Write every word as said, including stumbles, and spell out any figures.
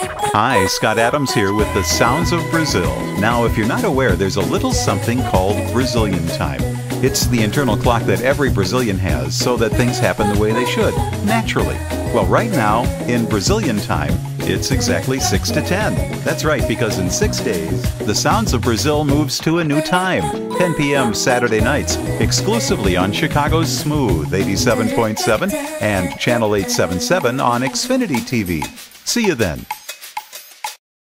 Hi, Scott Adams here with the Sounds of Brazil. Now, if you're not aware, there's a little something called Brazilian time. It's the internal clock that every Brazilian has so that things happen the way they should, naturally. Well, right now, in Brazilian time, it's exactly six to ten. That's right, because in six days, the Sounds of Brazil moves to a new time, ten p m Saturday nights, exclusively on Chicago's Smooth eighty-seven point seven and Channel eight seventy-seven on Xfinity T V. See you then.